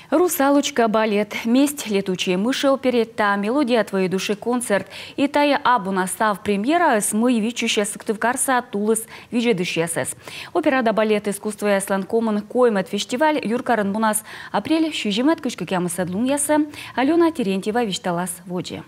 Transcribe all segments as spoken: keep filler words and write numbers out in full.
Русалочка балет, месть, летучие мыши оперетта, мелодия твоей души концерт. И тая абу настав премьера с мы вичущая сыктывкарса тулыс вижедышьясес. Опера да балет искусства яслан комын коймет фестиваль юркарын бунас апрель шюжимет кышкы кямысадлун ясы. Алена Терентьева вишталас воде.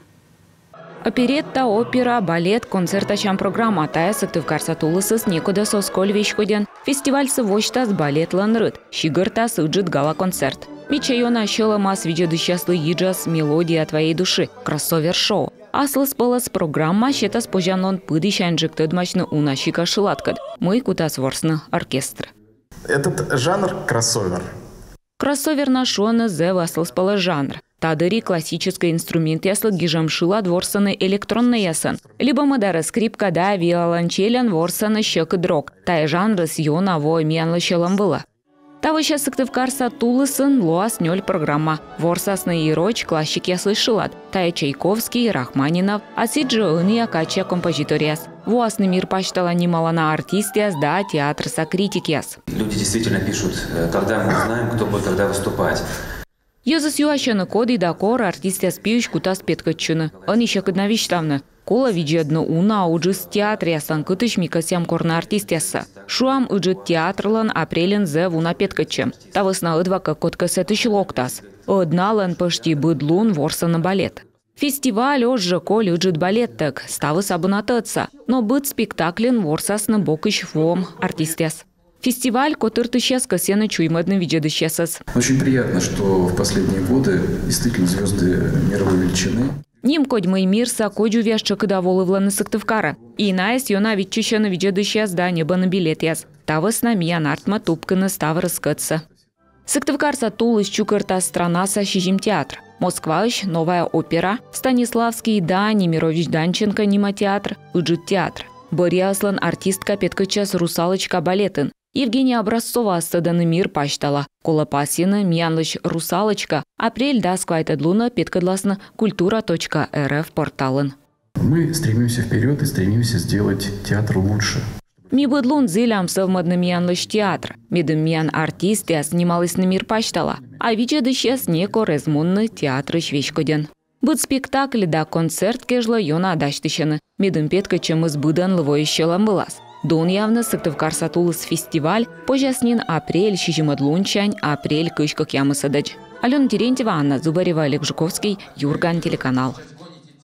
Оперетта, опера, балет, концерт ачам программа тая сыктывкарса тулысыз некуда сосколь вещходен. Фестиваль сывочтас балет ланрыт, щигыртас ыджит гала-концерт. Мичайона щела мас виджедыщаслы иджас мелодия твоей души, кроссовер-шоу. Аслыс пылас программа щетас пожанлон пыдыщан жыктыдмачны унащика шылаткад. Мы кутас ворсны оркестр. Этот жанр кроссовер. Кроссовер нашоны зе аслыс пыла жанр. Тадыри классический инструмент яслы гижамшила дворсаны электронный ясын. Либо мадара скрипка да виолончелян ворсаны щекы дрог. Тай жанры с йона во мянлы щелам было. Тавыща сыктывкарса тулысын луас нёль программа. Ворсасны ироч классик яслы шылат. Тай Чайковский, Рахманинов, асиджи ыны акача композиторияс. Вуасны мир пачтала немало на артистияс да театр са критикияс. Люди действительно пишут, когда мы узнаем, кто будет тогда выступать. Йозас юащаны коды да кор артистия спиющ кутас петкачуны. Он еще кудна виштавны. Кола виджедно уна уджис театр ясан кытыш микасям корна артистияса. Шуам уджит театрлан апрелен зе вуна петкачем. Тавысна ыдвака котка сетыш локтас. Одналан почти быдлун ворса на балет. Фестиваль ожжы коль уджит балеттек. Ставыс абынатыца. Но быт спектаклен ворсас на бокыш вом артистияс. Фестиваль котыртыщас косена чуймадны виджедыщасас. Очень приятно, что в последние годы действительно звезды мировой величины. Ним кодьмый мир са коджу вяща кыда волывланы сыктывкара. И наэс йона видчищана виджедыщас да неба на билет яс. Тавыс на миян артма тупканы става раскытса. Сыктывкарса тулыс чукырта страна са щижим театр. Москваыш новая опера. Станиславский да Немирович Данченко нима театр. Уджит театр. Борьяслан артистка петкачас русалочка балетін. Евгения Образцова астаданы мир пачтала. Колопасина, мянлыш русалочка. Апрель да сквайтадлуна петкадласна культура точка эр эф порталын. Мы стремимся вперед и стремимся сделать театр лучше. Ми быдлун зелям совмадны мянлыш театр. Медым мян артистия снималась на мир пачтала. А виджедыщас неко резмунны театры швечкоден. Быт спектакль да концерт кежла йона адаштыщаны. Медым петкачем избыдан лывой щелам былас. Дон явно сыктывкарса тулыс фестиваль пожаснин апрель щижимадлунчань апрель кышкак ямысадач. Алена Терентьева, Анна Зубарева, Олег Жуковский, Юрган, телеканал.